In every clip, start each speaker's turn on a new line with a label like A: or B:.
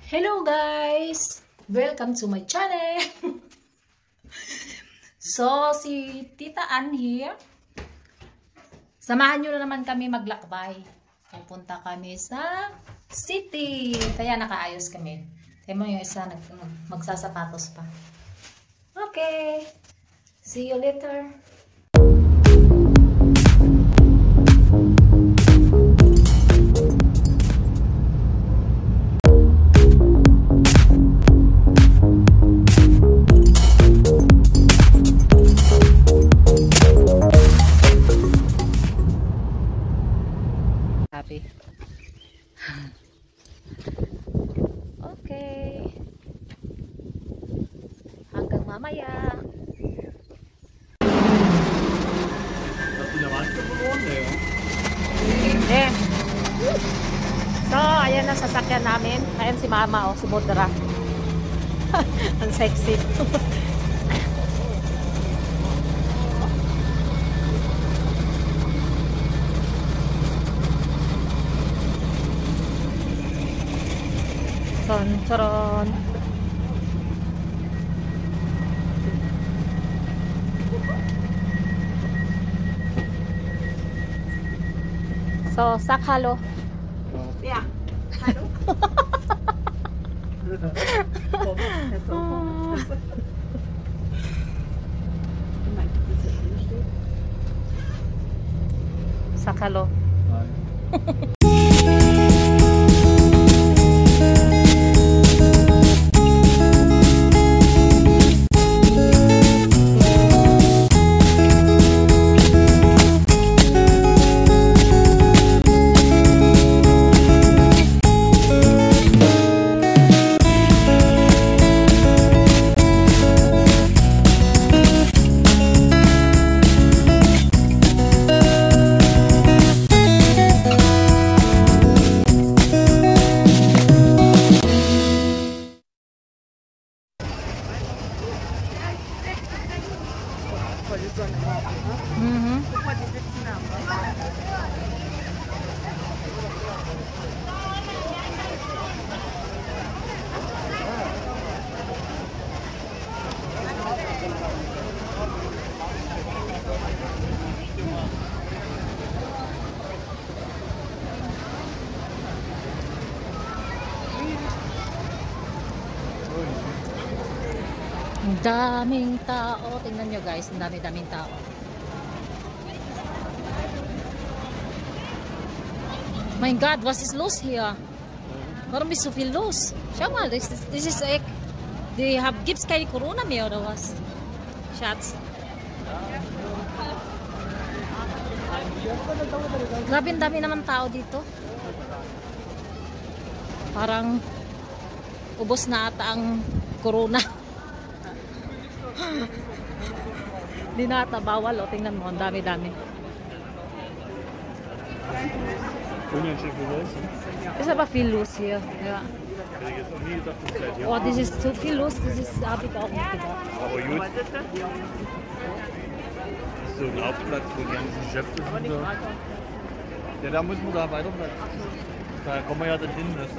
A: Hello guys! Welcome to my channel! So, si Tita Ann here. Samahan nyo na naman kami maglakbay. Pupunta kami sa city. Kaya nakaayos kami. Kaya mo yung isa magsasapatos pa. Okay. See you later. Happy. Okay. Hanggang mamaya. Eh. So, ayan na sasakyan namin. Ayan si Mama, oh, si Mudra. Ang sexy. Charon. So, sakhalo.
B: Ja, hallo.
A: Sakhalo.
B: Guck mal, die sitzen da.
A: Ang daming tao. Tingnan nyo guys, ang daming tao. My God, was is los hier? Warum ist so viel los? Schau mal, das ist echt. Gibt's keine Corona mehr oder was? Schatz. Grabe, ang dami naman tao dito. Parang ubos na ata ang Corona. Di na ata bawal, o tingnan mo, ang dami-dami. Ist aber viel los hier. Ja. Oh, das ist so viel los, habe ich auch nicht gedacht.
C: Aber gut. Das ist so ein Hauptplatz, wo die ganzen Geschäfte sind. Ja, da müssen wir da weiterbleiben. Da kommen wir ja dann hin, weißt du?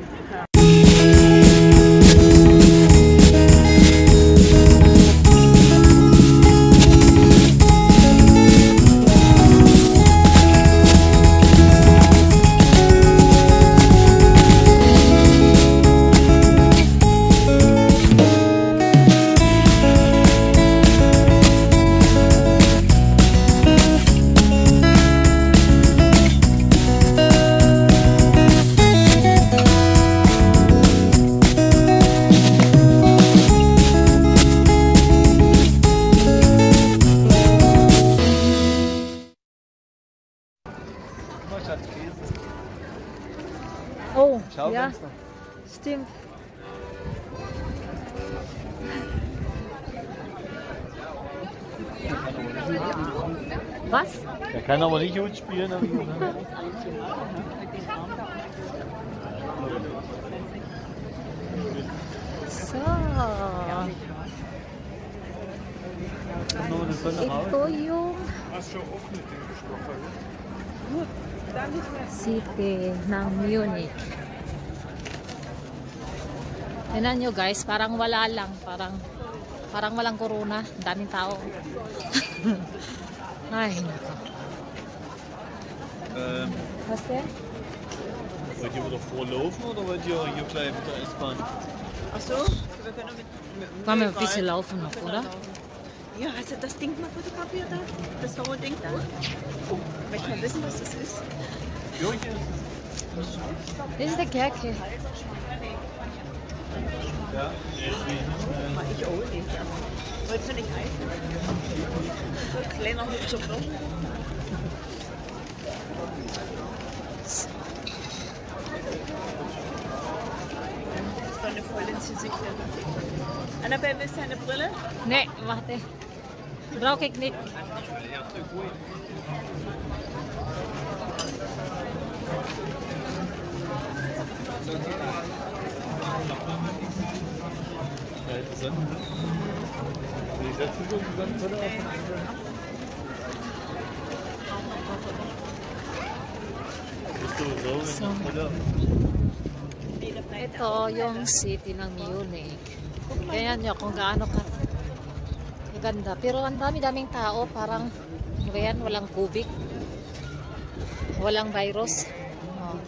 A: Oh,
C: Schau,
A: ja,
C: Fenster.
A: stimmt. Was?
C: Der kann aber nicht gut spielen.
A: So.
C: Nur eine Sonne raus.
A: Ito yung
C: Hast du auch mit dem gesprochen?
A: city ng Munich. Tingnan nyo guys, parang wala lang. Parang walang corona. Ang daming tao. Ay, nako. Was denn?
C: Wollt ihr wieder vorlaufen oder wollt ihr hier bleiben mit der S-Bahn?
B: Ach so, wir können mit
A: Wollen wir ein bisschen laufen noch, oder?
B: Ja, hast du das Ding mal fotografiert da? Das hohe Ding da? Möchte mal wissen, was das ist?
C: Kirche ist
A: Das ist der Kirche.
C: ja.
B: Mal ich auch nicht. Ja. Wolltest du nicht Eis? So ein kleiner hübscher Block. Das ist doch eine voll ins Gesicht. Annabelle, willst du eine Brille?
A: Nee, warte. Brauche ich nicht.
C: Die setzen so zusammen Brille auf. Bist du so mit der Brille?
A: Ito yung city ng Munich. Kaya nyo kung gaano kaganda. Pero ang dami-daming tao. Parang, ano ba yan? Walang COVID. Walang virus. Oh.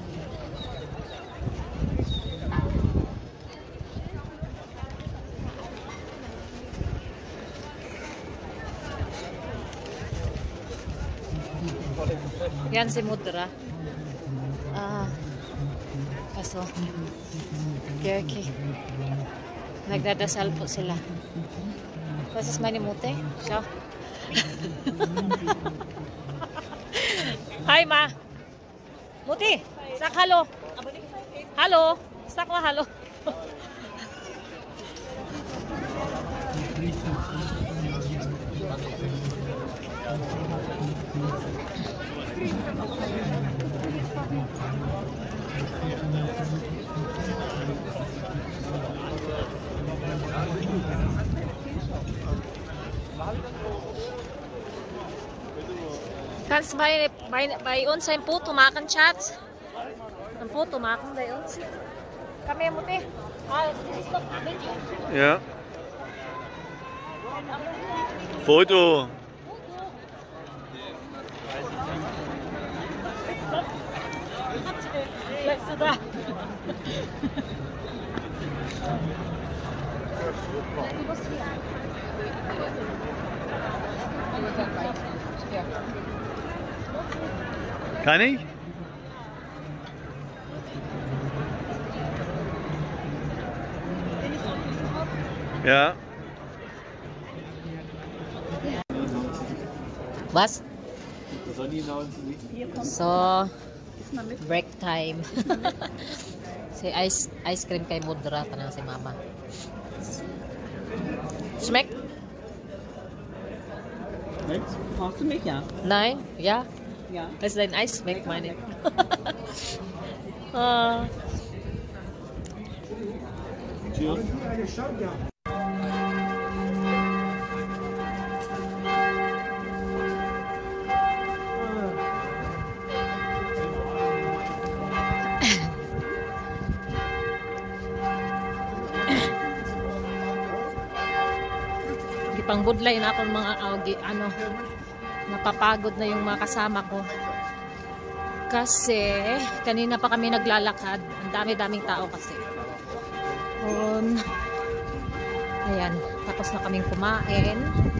A: Yan si Mudra. Kaso, Kirke. Nagdadasal po sila. Was ist meine Mutter? Schau. Hi, Ma. Mutti, sag hallo. Hallo. Sag mal hallo. Kannst du bei uns ein Foto machen, Schatz? Ein Foto machen bei uns? Komm her, Mutti. Ah, das ist doch ein Video.
C: Ja. Foto.
A: Bleibst du da?
C: Kann ich? Ja.
A: Was? So, break time. Si ice cream kay Mudra pa na si Mama. Schmeckt?
B: Brauchst du mich, ja?
A: Nein? Ja?
B: Ja.
A: Das ist ein Eis schmeckt, meine ich. Ah.
C: Cheers.
A: Pangbudlay na akong mga napapagod na yung mga kasama ko kasi kanina pa kami naglalakad, ang dami-daming tao kasi ayan, tapos na kaming kumain.